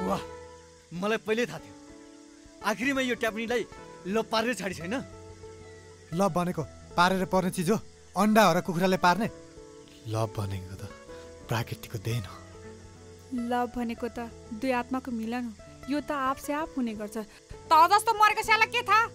वाह, मलाई पहिले थाहा थियो। आखिरमा यो ट्याप्नीलाई लभ पारेर छाडी छैन। लभ भनेको पारेर पर्ने चिज हो? अन्डा हो र कुखुराले पार्ने? लभ भनेको त प्राकृतिकको देन हो। लभ भनेको त दुई आत्माको मिलन हो। यो त आपसे आप हुने गर्छ। त जस्तो मरेको स्याला के थाहा?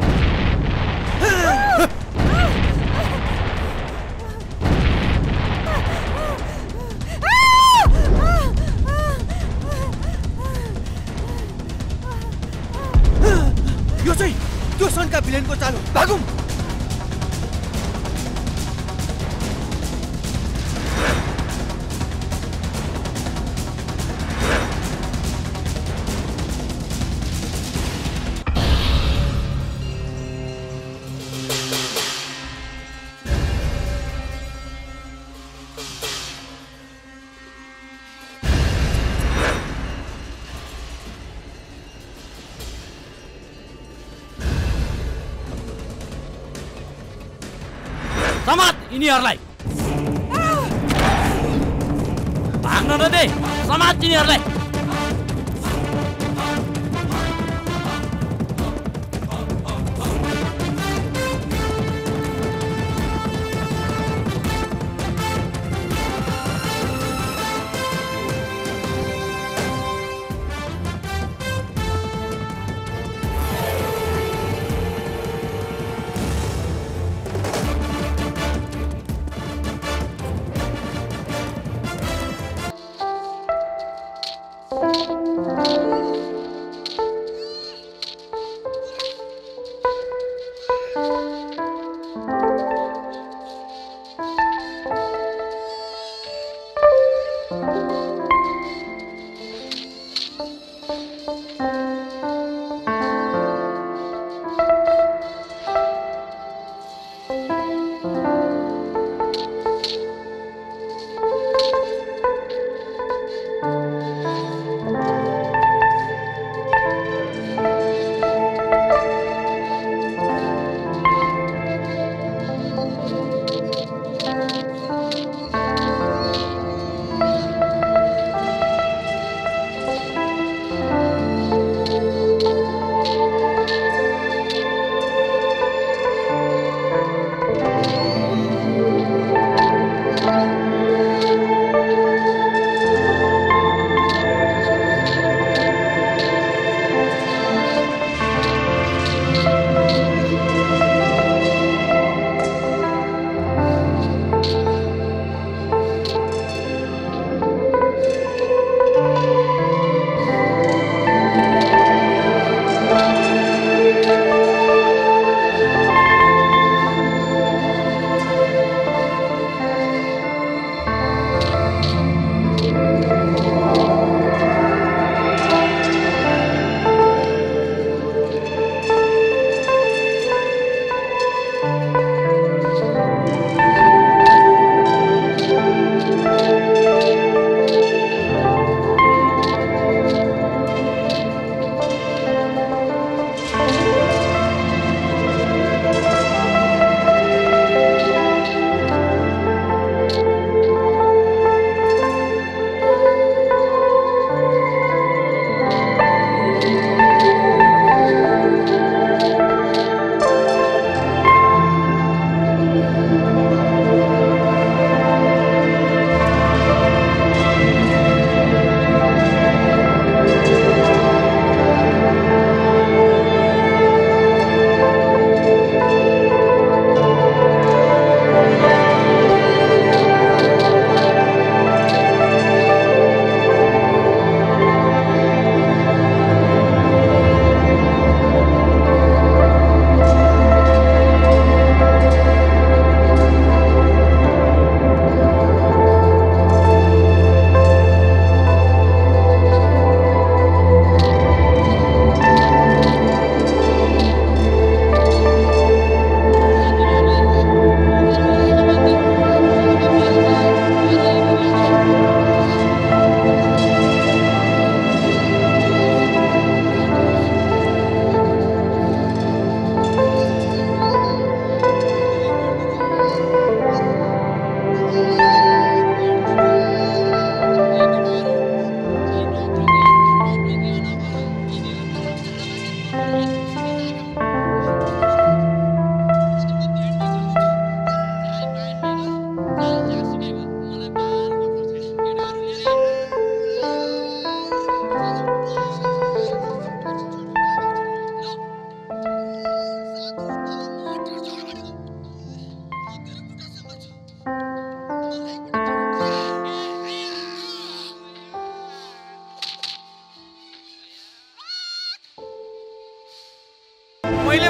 यो चाहिँ त्यो सनका भिलेनको चाल हो। भागौँ। समात यिनीहरूलाई। भाग्न नदे, समात यिनीहरूलाई।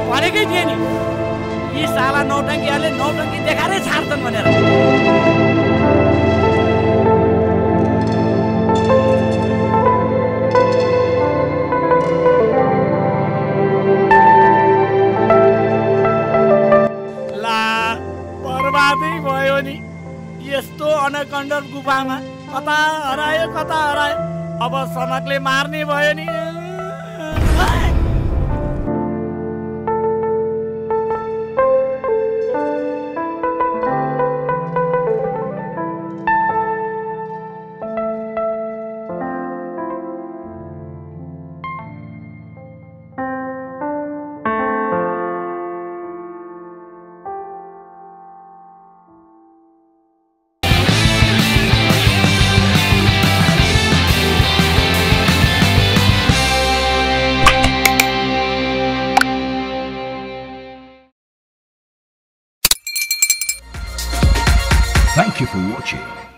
भनेकै थिएँ नि यी साला नौटङ्कीहरूले नौटङ्की देखाएरै छाड्छन् भनेर। बर्बादै भयो नि यस्तो अनकन्डर गुफामा कता हरायो अब सनकले मार्ने भयो नि। Thank you for watching.